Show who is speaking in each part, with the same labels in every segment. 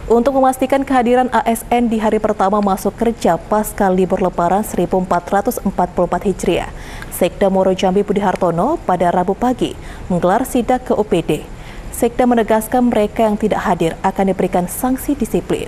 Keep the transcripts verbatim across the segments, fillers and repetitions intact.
Speaker 1: untuk memastikan kehadiran A S N di hari pertama masuk kerja pasca libur Lebaran seribu empat ratus empat puluh empat Hijriah. Sekda Muaro Jambi Budi Hartono pada Rabu pagi menggelar sidak ke O P D. Sekda menegaskan mereka yang tidak hadir akan diberikan sanksi disiplin.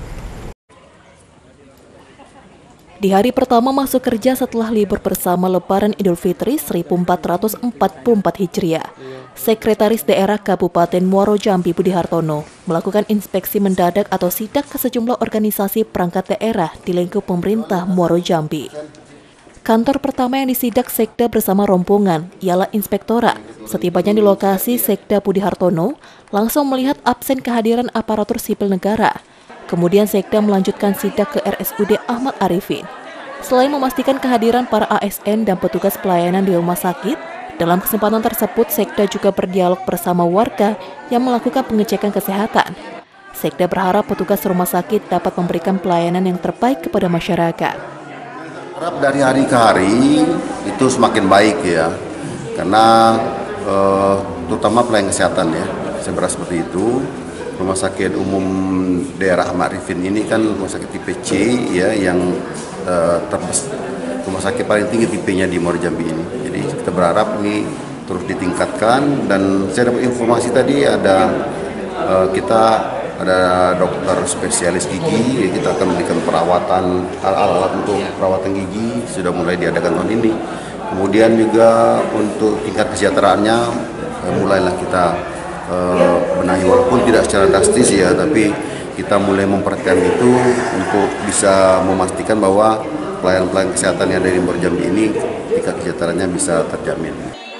Speaker 1: Di hari pertama masuk kerja setelah libur bersama Lebaran Idul Fitri seribu empat ratus empat puluh empat Hijriah, Sekretaris Daerah Kabupaten Muaro Jambi Budi Hartono melakukan inspeksi mendadak atau sidak ke sejumlah organisasi perangkat daerah di lingkup pemerintah Muaro Jambi. Kantor pertama yang disidak Sekda bersama rombongan ialah Inspektorat. Setibanya di lokasi, Sekda Budi Hartono langsung melihat absen kehadiran aparatur sipil negara. Kemudian Sekda melanjutkan sidak ke R S U D Ahmad Arifin. Selain memastikan kehadiran para A S N dan petugas pelayanan di rumah sakit, dalam kesempatan tersebut Sekda juga berdialog bersama warga yang melakukan pengecekan kesehatan. Sekda berharap petugas rumah sakit dapat memberikan pelayanan yang terbaik kepada masyarakat.
Speaker 2: Harap dari hari ke hari itu semakin baik ya, karena eh, terutama pelayanan kesehatan ya, saya berasa seperti itu. Rumah Sakit Umum Daerah Ahmad Arifin ini kan rumah sakit tipe C ya, yang uh, terbes, rumah sakit paling tinggi tipenya di Muaro Jambi ini. Jadi kita berharap ini terus ditingkatkan, dan saya dapat informasi tadi ada uh, kita ada dokter spesialis gigi, ya, kita akan memberikan perawatan alat-alat untuk perawatan gigi sudah mulai diadakan tahun ini. Kemudian juga untuk tingkat kesejahteraannya uh, mulailah kita Uh, benahi, walaupun tidak secara drastis ya, tapi kita mulai memperhatikan itu untuk bisa memastikan bahwa pelayanan-pelayanan kesehatan yang ada di Muaro Jambi ini tingkat kesejahteraannya bisa terjamin.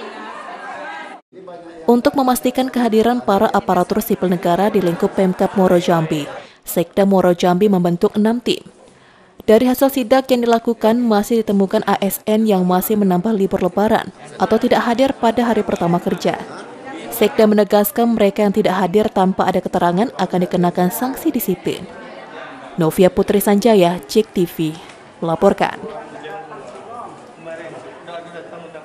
Speaker 1: Untuk memastikan kehadiran para aparatur sipil negara di lingkup Pemkab Muaro Jambi, Sekda Muaro Jambi membentuk enam tim. Dari hasil sidak yang dilakukan, masih ditemukan A S N yang masih menambah libur Lebaran atau tidak hadir pada hari pertama kerja. Sekda menegaskan mereka yang tidak hadir tanpa ada keterangan akan dikenakan sanksi disiplin. Novia Putri Sanjaya, Cek T V, melaporkan.